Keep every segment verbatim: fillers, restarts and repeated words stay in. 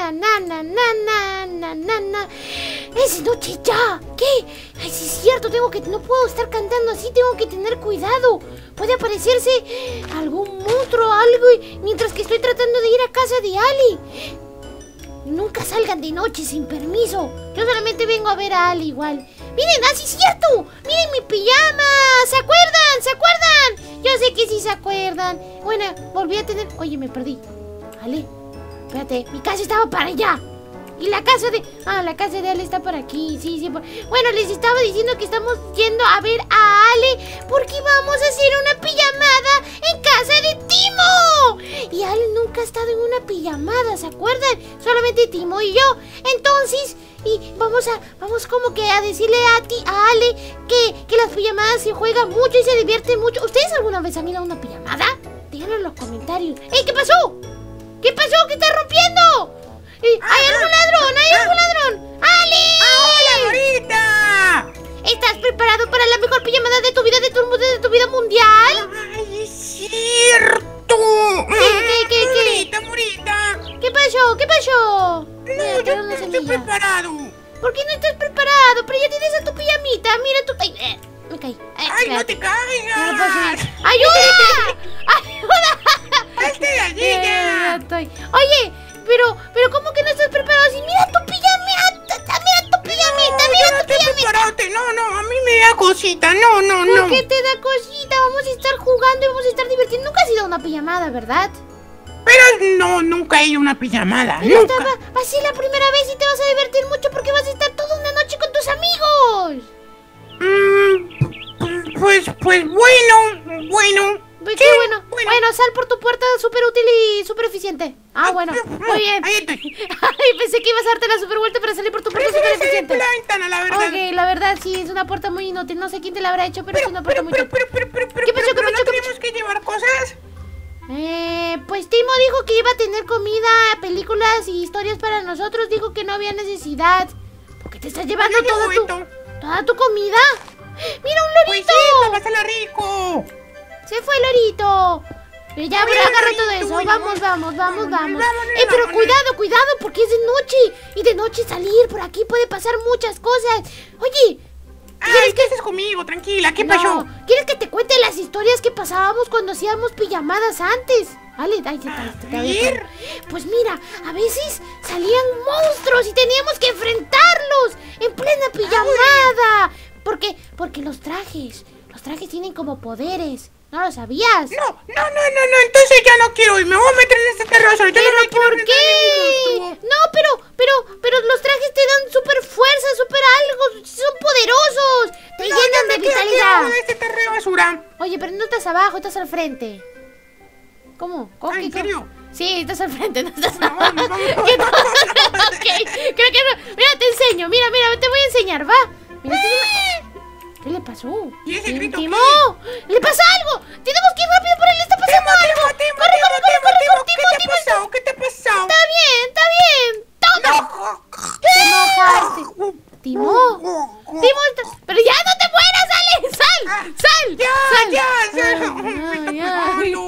na, na, na, na, na, na, na, na. ¡Es noche ya! ¿Qué? Ay, sí es cierto, tengo que... No puedo estar cantando así, tengo que tener cuidado. Puede aparecerse algún monstruo o algo mientras que estoy tratando de ir a casa de Ali. Nunca salgan de noche sin permiso. Yo solamente vengo a ver a Ali igual. ¡Miren, así es cierto! ¡Miren mi pijama! ¿Se acuerdan? ¿Se acuerdan? Yo sé que sí se acuerdan. Bueno, volví a tener... Oye, me perdí. Ale, espérate, mi casa estaba para allá. Y la casa de... Ah, la casa de Ale está por aquí. Sí, sí. Por... Bueno, les estaba diciendo que estamos yendo a ver a Ale porque vamos a hacer una pijamada en casa de Timo. Y Ale nunca ha estado en una pijamada, ¿se acuerdan? Solamente Timo y yo. Entonces, y vamos a... Vamos como que a decirle a ti, a Ale, que, que las pijamadas se juegan mucho y se divierten mucho. ¿Ustedes alguna vez han ido a una pijamada? Díganlo en los comentarios. ¡Ey, qué pasó! ¿Qué pasó? ¿Qué está rompiendo? ¡Hay algún ladrón! ¡Hay algún ladrón! ¡Ali! ¡Hola, Morita! ¿Estás preparado para la mejor pijamada de tu vida, de tu, de tu vida mundial? ¡Ay, es cierto! ¿Qué, qué, qué, qué? Morita, Morita. ¿Qué pasó? ¿Qué pasó? No, Mira, yo tengo no una estoy semilla. preparado. ¿Por qué no estás preparado? Pero ya tienes a tu pijamita. Mira tu... Ay, eh, me caí. Eh, ¡Ay, no espérate. te caigas! No lo puedo subir. ¡Ayuda! ¡Ayuda! ¡Hazte la Eh, niña! ya estoy. Oye, pero, pero ¿cómo que no estás preparado? Así, mira tu pijamita, mira tu pijamita, No, yo mira no tu estoy pijamita. preparado. No, no, a mí me da cosita. No, no, no. ¿Por qué te da cosita? Vamos a estar jugando y vamos a estar divirtiendo. Nunca has ido a una pijamada, ¿verdad? Pero no, nunca he ido a una pijamada. Pero Nunca. esta va, va a ser la primera vez y te vas a divertir mucho porque vas a estar toda una noche con tus amigos. Mm, pues, pues bueno, bueno. Pues Sí, qué bueno. bueno. bueno. sal por tu puerta, súper útil y súper eficiente. Ah, bueno, muy bien. Ahí estoy. Ay, pensé que ibas a darte la súper vuelta para salir por tu puerta Prefiero súper salir por eficiente. la ventana, la verdad. Ok, la verdad sí, es una puerta muy inútil. No sé quién te la habrá hecho, pero, es Pero, una puerta pero, muy pero, inútil. pero, pero, pero, ¿Qué pasó, pero, qué ¿no pasó, qué tenemos que llevar cosas? Eh, pues Timo dijo que iba a tener comida, películas y historias para nosotros. Dijo que no había necesidad. ¿Por qué te estás llevando ¿Dónde toda llevo tu, esto? toda tu comida? ¡Mira, un Pues lorito! sí, pásala rico. ¡Se fue el lorito! Pero ya, Mira, pero agarra lorito, todo eso. bueno, Vamos, vamos, vamos, vámonos, vamos. vámonos, Eh, pero vámonos. cuidado, cuidado, porque es de noche. Y de noche salir por aquí puede pasar muchas cosas. Oye, Ay, ¿qué haces conmigo? Tranquila, ¿qué no, pasó? ¿quieres que te cuente las historias que pasábamos cuando hacíamos pijamadas antes? Vale, ay, te- te- te- te- A ver. Pues mira, a veces salían monstruos y teníamos que enfrentarlos en plena pijamada. ¿Por qué? Porque los trajes, los trajes tienen como poderes. ¿No lo sabías? No, no, no, no, no, entonces ya no quiero ir. Me voy a meter en este terrazo. Yo ¿Pero no me quiero por enfrentar a qué? ningún monstruo. No, pero, pero, pero los trajes te dan super fuerza, super algo, son poderosos, te No, llenan ya de me quedo aquí vitalidad. abajo de este terreno de basura. Oye, pero no estás abajo, estás al frente. ¿Cómo? ¿Cómo? Ah, que- ¿en serio? Sí, estás al frente, no estás Bueno, abajo. vamos, vamos. ¿Qué tal? Ok, creo que no. Mira, te enseño, mira, mira, te voy a enseñar, va. Mira, este es una- ¿Qué le pasó? ¿Y ese ¿Tim- grito Timo? qué? ¡Le pasa algo! ¡Tenemos que ir rápido por él! ¡Le está pasando Timo, algo! Timo, Timo, ¡Corre, Timo, corre, corre, Timo, corre, Timo, corre, ¿qué Timo, te ha Timo! pasado? ¿Qué te ha pasado? ¡Está bien, está bien! ¡Toma! No. ¡Te mojaste! ¿Timo? ¡Timo! está- ¡Pero ya no te mueras! ¡Sale! ¡Sal! ¡Sal! Ya, ¡Sal! ya, ya. Ay, Me está ay, pegando.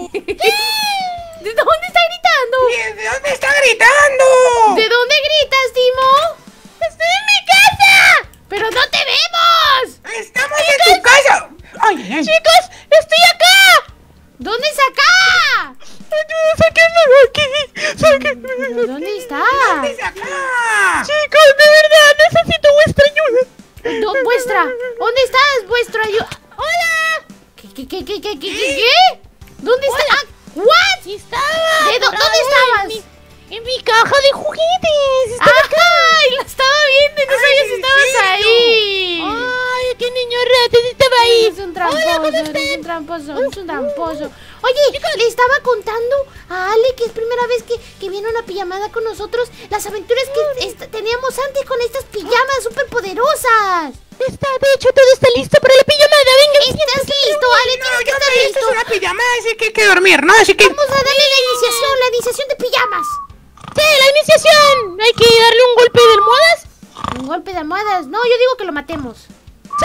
¿De dónde está gritando? ¿De dónde está gritando? ¿De dónde gritas, Timo? ¡Estoy en mi casa! ¡Pero no te vemos! Estamos en tu casa. Ay, ay, ay. ¡Chicos! ¡Estoy acá! ¿Dónde es acá? Sáquenme de aquí. Sáquenme. ¿Pero dónde está? ¿Dónde es acá? Chicos, de verdad, necesito vuestra ayuda. No, vuestra. ¿Dónde estás? Vuestra ayuda. ¡Hola! ¿Qué, qué, qué, qué, qué, qué, qué? qué? ¿Dónde está? Ah, ¿what? Sí estaba. ¿De dó- atorada dónde estabas? En mi, en mi caja de juguetes. Estaba ¡Ay! La estaba viendo y no Ay, sabía si ¿en estabas serio? ahí. Ay, qué niño rato estaba ahí. Es un tramposo, eres un tramposo, es un tramposo. Oye, le estaba contando a Ale que es primera vez que, que viene a una pijamada con nosotros las aventuras que est- teníamos antes con estas pijamas súper poderosas. Está, de hecho, todo está listo para la pijamada. Venga, ¿Estás listo, Ale? No, Tienes que yo estar sé, esto listo. es una pijamada, así que hay que dormir, ¿no? Así que... Vamos a darle la iniciación, la iniciación de pijamas. Sí, la iniciación. Hay que darle un golpe de almohadas. Un golpe de almohadas. No, yo digo que lo matemos. ¡Sí!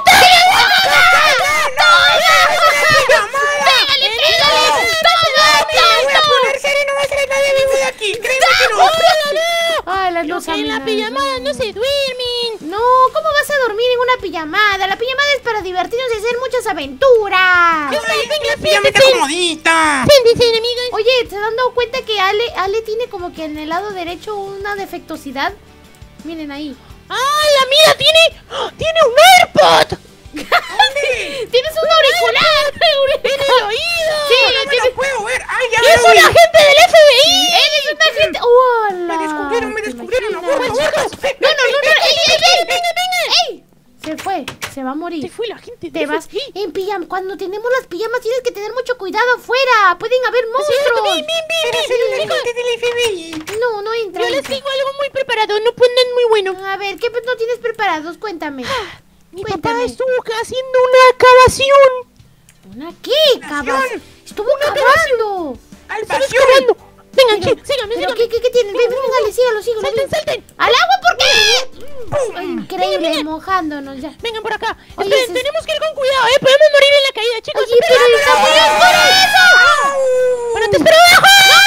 ¡Pégale, pégale! Me voy a poner serio y no va a salir nadie vivo de aquí. Créeme que no. Alas, Lo los que en la amigos. pijamada no se duermen. No, ¿cómo vas a dormir en una pijamada? La pijamada es para divertirnos y hacer muchas aventuras. Ay, venga, Pijama está siéntense. comodita. Siéntense, amigas. Oye, ¿se han dado cuenta que Ale, Ale tiene como que en el lado derecho una defectuosidad? Miren ahí. ¡Ah, la mía tiene! ¡Tiene un AirPod! ¡Tienes un auricular! ¡En el oído! Sí, No me tienes... la puedo ver. Ay, ya ¡Es veo. un agente del F B I! ¡Eres un agente! ¡Hola! Me descubrieron, me ¿Te descubrieron. imaginas? Aborto, aborto. No, no, no, no. ¡Ey, ey, ey! ¡Venga, venga! ¡Ey! Se fue, se va a morir. Se fue la gente Te del vas F B I. en pijama. Cuando tenemos las pijamas tienes que tener mucho cuidado afuera. Pueden haber monstruos. ¡Ven, ven, ven! Eres el agente del F B I. No, no entra. Yo les entra. tengo algo muy preparado, no ponen muy bueno. A ver, ¿qué no tienes preparados? Cuéntame. Mi Cuéntame. papá estuvo haciendo una cavación. ¿Una qué? Cabas. Estuvo cavando. Salvación. Vengan, Pero- sí, síganme, ¿Pero síganme. qué, qué, qué tienen? Ven, ven, dale, sígalo, sígalo. Salten, sígalo. salten. ¡Al agua por qué! Ay, increíble, mojándonos ya. Vengan por acá. Oye, Esperen, ese es- tenemos que ir con cuidado, eh. Podemos morir en la caída, chicos. Oye, pero esperen. está muy oscuro eso. ¡Bueno, te espero abajo!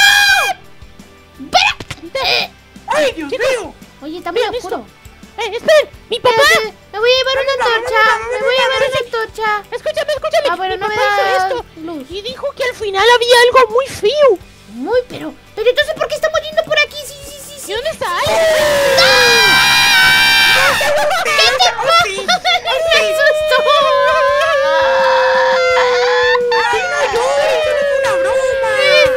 Eh, Ay, Dios mío. Oye, está muy Vean oscuro. esto. Eh, esperen. Mi papá. Espérate, me voy a llevar una Vamos, antorcha. vamos, Me voy a llevar vamos, una antorcha. Escúchame, escúchame. Ah, bueno, Mi no me papá hizo da esto luz. y dijo que al final había algo muy feo. Muy, pero... Pero entonces, ¿por qué estamos yendo por aquí? Sí, sí, sí, ¿Y sí. dónde está? ¡Ay! ¿Qué te pasa? ¡Me asustó! Ay, no llores, solo es una broma. ¡Es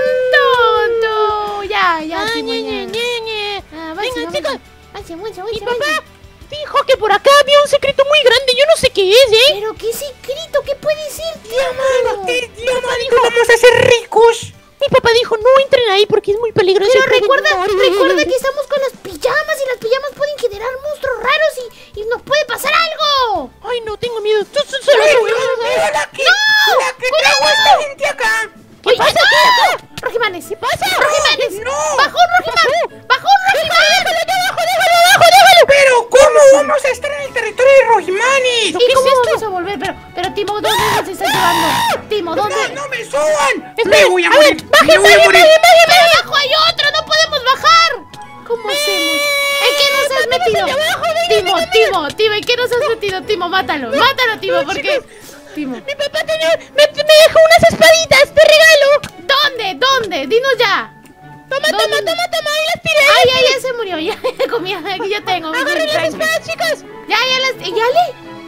tonto! Ya, ya, Ay, Timo, ñe, ya. ñe, ñe, ñe. Ah, Vengan, avance, chicos. avance, avance, Mi avance, papá avance. dijo que por acá había un secreto muy grande. Yo no sé qué es, ¿eh? ¿Pero qué secreto? ¿Qué puede ser, tío Diamante, Mano? diamante, vamos a ser ricos. Mi papá dijo, no entren ahí porque es muy peligroso. Pero y pueden recuerda, morir". recuerda que estamos con las pijamas y las pijamas pueden generar monstruos raros y, y nos puede pasar algo. Ay, no, tengo miedo. Tú, tú, solo Ay, tú, Dios vamos a ver. mío, la que, ¡No! la que trajo a esta gente acá. ¿Qué pasa? ¿Qué acá? Rojimanes. ¿Qué pasa? Rojimanes. No. Bajón, Rojiman. Bajón, Rojiman. ¡Déjalo allá abajo! ¡Déjalo abajo! ¡Déjalo! Pero, ¿cómo vamos a estar en el territorio de Rojimanes? ¿Y ¿Qué cómo es esto? vamos a volver? Pero, pero Timo, ¿dónde nos estás llevando? Timo, ¿dónde? No, no me suban. Esperen, Me voy a a morir. ver, bajen, Me voy a bajen, morir. bajen, bajen, ¡Pero abajo hay otro! ¡No podemos bajar! ¿Cómo hacemos? ¿En qué nos has Mátanos metido? allá abajo, venga, Timo, venga, Timo, Timo, ¿en qué nos has metido? Timo, mátalo, mátalo, Timo, no, porque... chicos. Timo, Mi papá tenía, me, me dejó unas espaditas de regalo. ¿dónde? ¿Dónde? Dinos ya. Toma, ¿Dónde? toma, toma, toma. Ahí las tiré. Ay, ya, ya se murió, ya comía, aquí ya tengo. Agarren las tranqui. espadas, chicos. Ya, ya las... ¿Y Ale?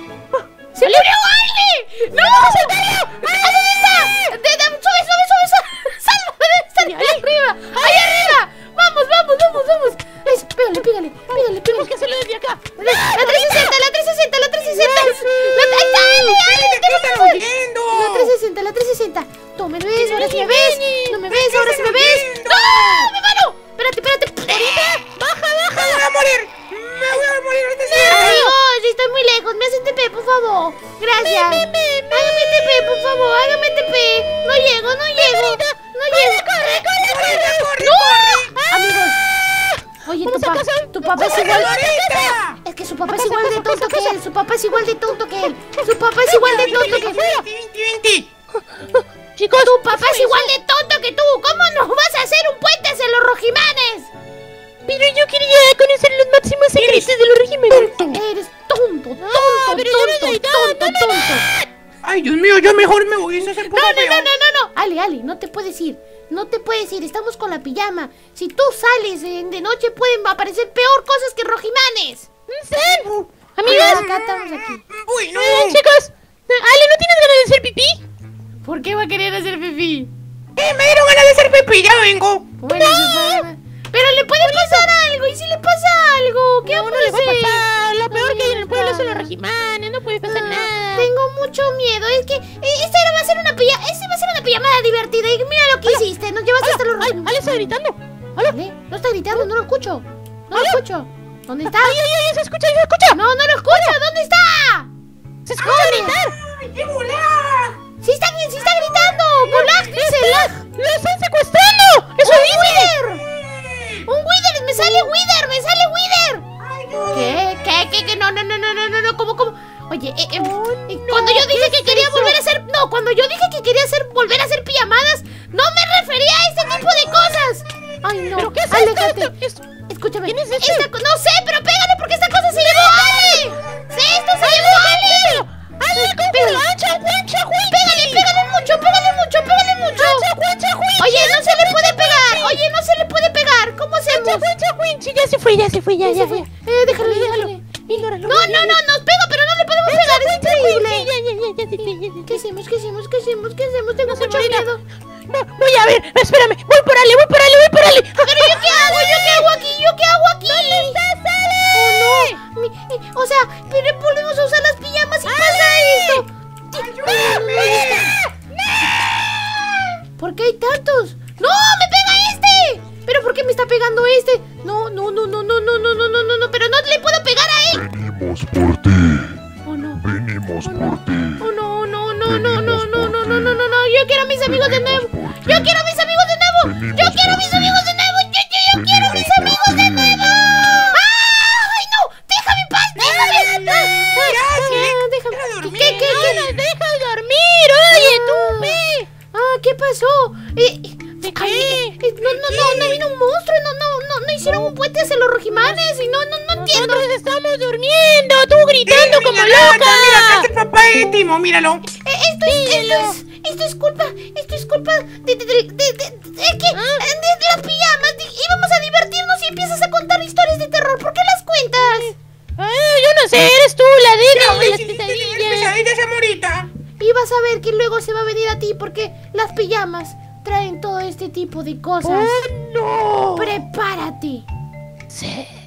¡Se murió Ale! ¡No! ¡A dónde está! De- de- ¡Sube, sube, sube! sube. ¡Salva! ¡Debe estar ¿Y ahí Ale? arriba! ¡Ahí arriba! ¡Vamos, vamos, vamos, vamos! Eso, pégale, pégale, pégale, Tenemos pégale. que hacerlo desde acá. La, la trescientos sesenta, la trescientos sesenta, la trescientos sesenta. La, ahí está, Ale, Ale, ¿De te qué vas a están morir. huyendo? La trescientos sesenta, la trescientos sesenta. Tú me ves, ahora sí me ves. No me ves, qué ahora sí me están ves. huyendo? ¡No! ¡Mi mano! Espérate, espérate. Baja, baja. Me voy a morir. Me voy a morir. Ahorita sí. Amigos, estoy muy lejos. Me hacen T P, por favor. Gracias. Hágame T P, por favor. Hágame T P. No llego, no llego. No llego. Corre, corre, Corre, corre. corre, ¡No! corre. Amigos. Oye, tu, Vamos a pa- casa. tu papá es ¡Corre, igual. ahorita! Es que su papá A es casa, igual de casa, tonto casa, que casa. él. Su papá es igual de tonto que él. Su papá es igual de tonto que él. veinte, veinte. Chicos, Tu papá es igual de tonto que tú. ¿Cómo nos vas a hacer un puente hacia los rojimanes? pero yo quería conocer los máximos secretos de los regímenes. Eres tonto, tonto, No, pero yo no tonto, soy tonto, tonto, tonto. Ay, Dios mío, yo mejor me voy. Eso es el No, no, no, no, no, no. Ale, Ale, no te puedes ir. No te puedes ir. Estamos con la pijama. Si tú sales eh, de noche pueden aparecer peor cosas que rojimanes. ¿Sí? Amigas, Amigos, acá estamos aquí. Bueno. eh, chicos. Ale, ¿no tienes ganas de hacer pipí? ¿Por qué va a querer hacer pipí? Eh, me dieron ganas de hacer pipí, ya vengo. Bueno, se puede- pero le puede pasar algo. ¿Y si le pasa algo? ¿Qué No, vamos no a le va a hacer? pasar. Lo peor que hay en el pueblo son los Amiga. regimanes. No puede pasar Ah, nada. Tengo mucho miedo. Es que eh, esta era- va a ser una pijama. Esta va a ser una pijamada divertida. Y mira lo que hiciste. Nos llevaste hasta los Ay, rojimanes. Ale está gritando. ¿Aló? Ale, no está gritando, no lo escucho. No lo escucho. ¿Dónde está? Ay, ay, ay, se escucha, se escucha. No, no lo escucho. ¿Dónde está? Se escucha gritar. ¡Ay, qué volá! ¡Sí está, sí está gritando! ¡Con lag! ¡Dice lag! ¡Lo están secuestrando! ¡Eso ¡Un dice! Wither! ¡Un Wither! ¡Me sale Wither! ¡Me sale Wither! Ay, no. ¿Qué? ¿Qué? ¿Qué? ¿Qué? No, no, no, no, no, no, no. ¿Cómo, cómo? Oye, eh, eh, Oh, eh, no, cuando yo ¿qué dije es que quería eso? volver a hacer... No, cuando yo dije que quería hacer, volver a hacer pijamadas, no me refería a ese tipo de cosas. Ay, no. ¿Pero qué es Aléjate. esto? Esto- Escucha, escúchame. ¿Quién es este? Esta co- no sé, pero pégale porque esta cosa se llevó a Ale. Sí, esto se llevó a Ale. ¡Ale, cómo Pégale. lancha, guancha, güey! Pégale, pégale mucho, pégale mucho, pégale mucho. ¡Lancha, guancha, güey! Oye, no se le puede pegar. Oye, no se le puede pegar. ¿Cómo hacemos? ¡Lancha, guancha, güey! Ya se fue, ya se fue, ya, Ya ya se fue. fue. Eh, déjalo, déjalo. Ignóralo. No, no, no, nos pega, pero no le podemos pegar. Es increíble. Ya, ya, ya, ya, ya, ya, ya. ¿Qué hacemos? ¿Qué hacemos? ¿Qué hacemos? ¿Qué hacemos? Tengo sé, mucho Morita. miedo. No, voy a ver, espérame, voy por Ale, voy por Ale, voy por Ale. Pero ¿yo qué hago? ¿Yo qué hago aquí? ¿Yo qué hago aquí? ¿Dónde estás, Ale? Oh, no. Mi- eh, o sea, pero volvemos a usar las pijamas y pasa esto. ¿Por qué hay tantos? ¡No! ¡Me pega este! ¿Pero por qué me está pegando este? No, no, no, no, no, no, no, no, no, no, no, pero no le puedo pegar a él. Venimos por ti. Oh, no. Venimos por ti. Oh, no, no, no, no, no, no, no, no, no, no, no. Yo quiero a mis amigos de nuevo. Yo quiero a mis amigos de nuevo. Yo quiero a mis amigos de nuevo. Yo, yo, yo quiero a mis amigos de nuevo. ¡Ay, no! ¡Déjame en paz! ¡Déjame! Ya, sí, Ah, déjame. deja dormir. ¿Qué, qué, qué? ¡No nos dejas dormir! ¡Oye, tú, ve! Ah, ¿qué pasó? Eh, eh, ¿De ay, qué? eh, no, no, no, no vino un monstruo, no, no, no, no hicieron un puente hacia los rojimanes y no, no, no entiendo. Nosotros estamos durmiendo, tú gritando Sí, como niña rata, loca. Mira, acá está el papá de Timo, míralo. Eh, esto es, esto es, esto es culpa, esto es culpa de, de, de, de, de, de, ¿qué? ¿Ah? de, de las pijamas. De- íbamos a divertirnos y empiezas a contar historias de terror. ¿Por qué las cuentas? Ay, yo no sé, eres tú la Ya, de güey, las si hiciste tener pesadillas. pesadillas, amorita. Y vas a ver que luego se va a venir a ti porque las pijamas traen todo este tipo de cosas. ¡Oh, no! Prepárate. Sí.